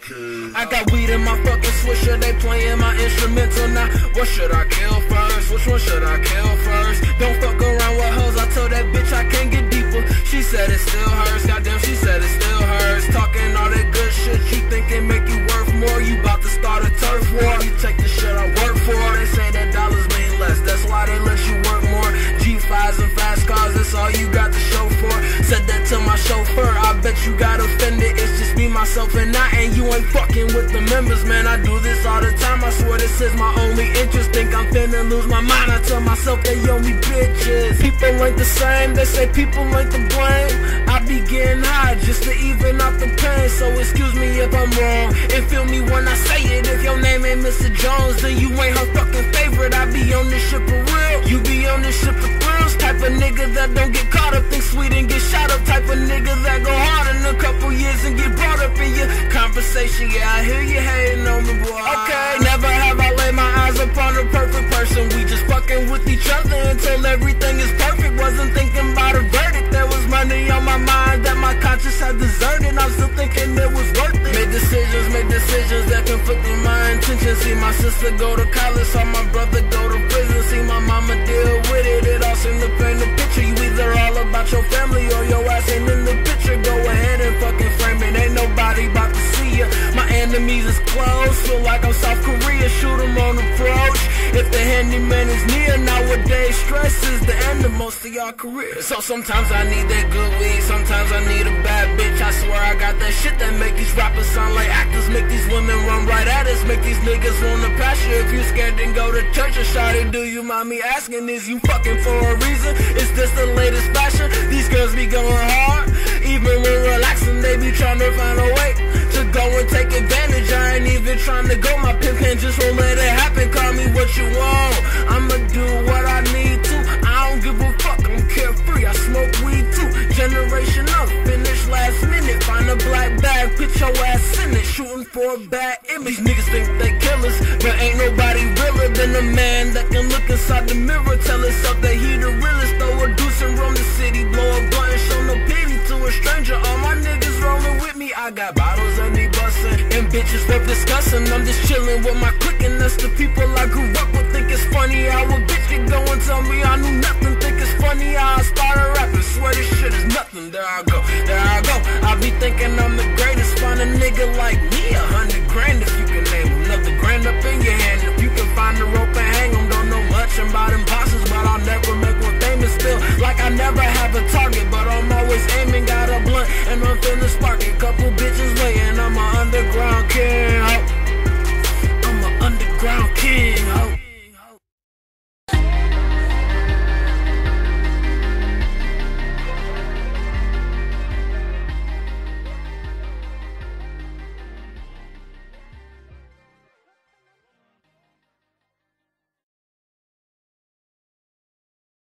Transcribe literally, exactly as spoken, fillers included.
Okay. I got weed in my fucking swisher, they playing my instrumental now. What should I kill first? Which one should I kill first? Don't fuck around with hoes, I told that bitch I can't get deeper. She said it still hurts, goddamn she said it still hurts. Talking all that good shit, you think it make you worth more. You bout to start a turf war, you take the shit I work for. They say that dollars mean less, that's why they let you work more. G fives and fast cars, that's all you got to show for. Said that to my chauffeur, I bet you got offended. It's just me, myself, and I, and you ain't fucking with the members, man. I do this all the time, I swear this is my only interest. Think I'm finna lose my mind, I tell myself they owe me bitches. People ain't the same, they say people ain't to blame. I be getting high just to even out the pain, so excuse me if I'm wrong, and feel me when I say it. If your name ain't Mister Jones, then you ain't her fucking favorite. I be on this shit for real, you be on this shit for thrills. Type of nigga that don't get caught up, think sweet and get shot up. Type of nigga that go hard in a couple years and get brought up in your conversation. Yeah, I hear you hating on me, boy. Okay, never have I laid my eyes upon a perfect person. We just fucking with each other until everything is perfect. Wasn't thinking about a verdict, there was money on my mind that my conscience had deserted. I'm still thinking it was worth it. Made decisions, made decisions that conflict with my intentions. See my sister go to college, saw my brother go to prison. See my mama deal with it, it all seemed to paint a picture. You either all about your family or your ass ain't in the picture. Go ahead and fucking frame it, ain't nobody about to see ya. My enemies is close, feel like I'm South Korea, shoot 'em on approach. If the handyman is near, nowadays stress is the end of most of y'all careers. So sometimes I need that good weed, sometimes I need a bad bitch. I swear I got that shit that make these rappers sound like actors, make these women run right at us, make these niggas wanna pass you. If you scared, then go to church or shawty, do you mind me asking, is you fucking for a reason? Is this the latest fashion? These girls be going hard, even when relaxing, they be trying to find a way to go and take advantage. I ain't even trying to go, my pimp hand just won't let it happen. Call me what you want, I'ma do what I need to. I don't give a fuck, I'm carefree, I smoke weed too. Generation up, finish last minute, find a black bag, put your ass in it, shooting for a bad image. Niggas think they killers, but ain't nobody realer than a man that can look inside the mirror, tell himself that he the realest. Throw a deuce and roam the city, blow a blunt and show no pity to a stranger. All my niggas rolling with me, I got bottles and they bustin', and bitches worth discussing. I'm just chillin' with my clique, and that's the people I grew up with. Think it's funny how a bitch can go and tell me I knew nothing. Think it's funny how I started rapping, swear this shit is nothing. There I go, there I go, I be thinking I'm the greatest. Find a nigga like me, a hundred grand if you